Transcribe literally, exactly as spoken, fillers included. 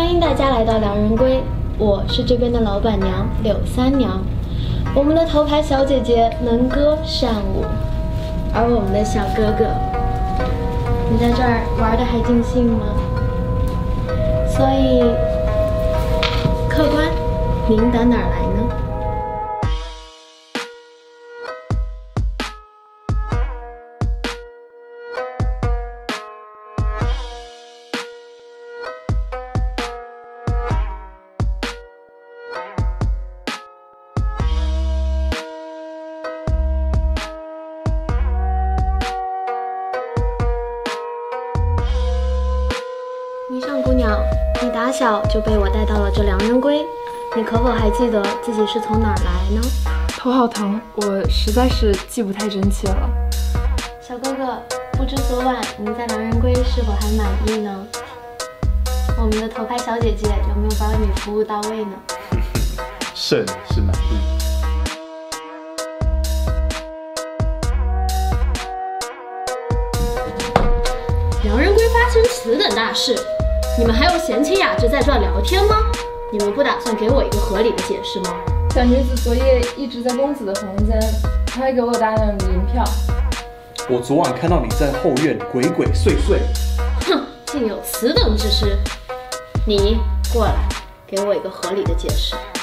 欢迎大家来到两人归，我是这边的老板娘柳三娘。我们的头牌小姐姐能歌善舞，而我们的小哥哥，你在这儿玩得还尽兴吗？所以，客官，您打哪儿来呢？霓裳姑娘，你打小就被我带到了这良人归，你可否还记得自己是从哪儿来呢？ 头好疼，我实在是记不太真切了。 小哥哥，不知昨晚您在良人归是否还满意呢？我们的头牌小姐姐有没有帮你服务到位呢？ 甚是满意。 良人归发生此等大事，你们还有闲情雅致在这聊天吗？你们不打算给我一个合理的解释吗？ 小女子昨夜一直在公子的房间，他还给我大量的银票。 我昨晚看到你在后院鬼鬼祟祟。 哼，竟有此等之事！你过来，给我一个合理的解释。